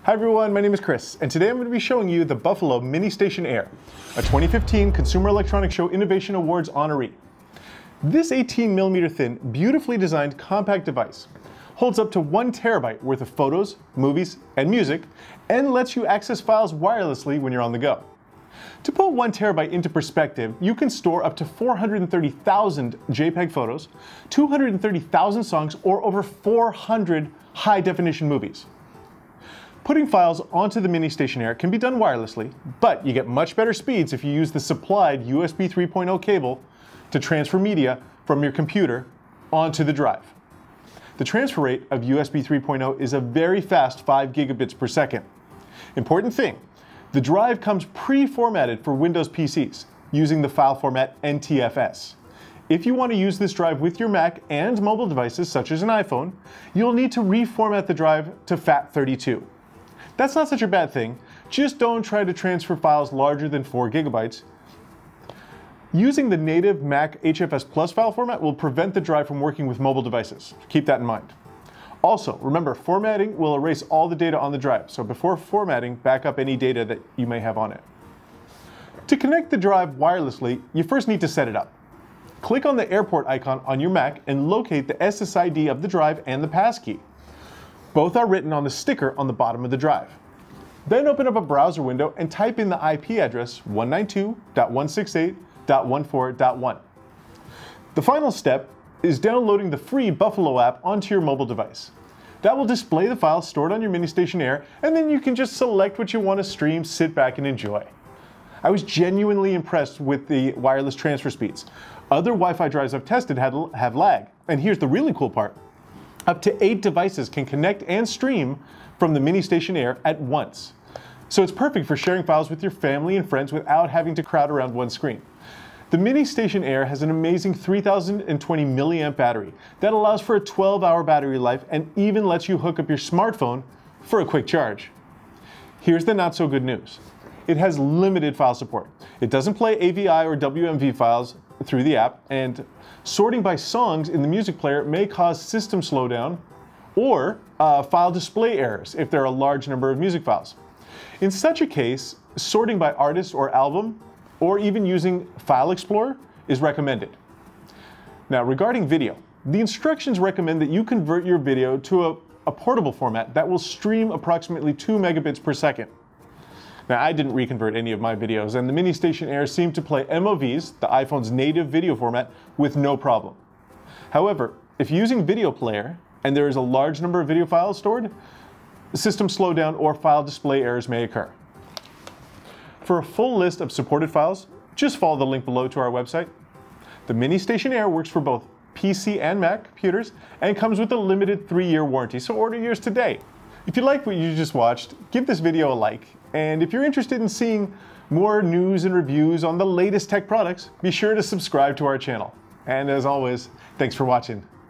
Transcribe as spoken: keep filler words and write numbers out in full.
Hi everyone, my name is Chris, and today I'm going to be showing you the Buffalo Mini Station Air, a twenty fifteen Consumer Electronics Show Innovation Awards honoree. This eighteen millimeter thin, beautifully designed compact device holds up to one terabyte worth of photos, movies, and music, and lets you access files wirelessly when you're on the go. To put one terabyte into perspective, you can store up to four hundred thirty thousand JPEG photos, two hundred thirty thousand songs, or over four hundred high-definition movies. Putting files onto the Mini Station Air can be done wirelessly, but you get much better speeds if you use the supplied U S B three point oh cable to transfer media from your computer onto the drive. The transfer rate of U S B three point oh is a very fast five gigabits per second. Important thing, the drive comes pre-formatted for Windows P Cs using the file format N T F S. If you want to use this drive with your Mac and mobile devices such as an iPhone, you'll need to reformat the drive to FAT thirty-two. That's not such a bad thing, just don't try to transfer files larger than four gigabytes. Using the native Mac H F S Plus file format will prevent the drive from working with mobile devices. Keep that in mind. Also, remember, formatting will erase all the data on the drive, so before formatting, back up any data that you may have on it. To connect the drive wirelessly, you first need to set it up. Click on the airport icon on your Mac and locate the S S I D of the drive and the passkey. Both are written on the sticker on the bottom of the drive. Then open up a browser window and type in the I P address one ninety-two dot one sixty-eight dot fourteen dot one. The final step is downloading the free Buffalo app onto your mobile device. That will display the files stored on your Mini Station Air, and then you can just select what you want to stream, sit back, and enjoy. I was genuinely impressed with the wireless transfer speeds. Other Wi-Fi drives I've tested had, have lag, and here's the really cool part. Up to eight devices can connect and stream from the Mini Station Air at once. So it's perfect for sharing files with your family and friends without having to crowd around one screen. The Mini Station Air has an amazing three thousand twenty milliamp battery that allows for a twelve hour battery life and even lets you hook up your smartphone for a quick charge. Here's the not so good news. It has limited file support. It doesn't play A V I or W M V files through the app, and sorting by songs in the music player may cause system slowdown or uh, file display errors if there are a large number of music files. In such a case, sorting by artist or album, or even using File Explorer is recommended. Now, regarding video, the instructions recommend that you convert your video to a, a portable format that will stream approximately two megabits per second. Now, I didn't reconvert any of my videos, and the Mini Station Air seemed to play M O Vs, the iPhone's native video format, with no problem. However, if using Video Player and there is a large number of video files stored, system slowdown or file display errors may occur. For a full list of supported files, just follow the link below to our website. The Mini Station Air works for both P C and Mac computers and comes with a limited three year warranty, so order yours today. If you like what you just watched, give this video a like. And if you're interested in seeing more news and reviews on the latest tech products, be sure to subscribe to our channel. And as always, thanks for watching.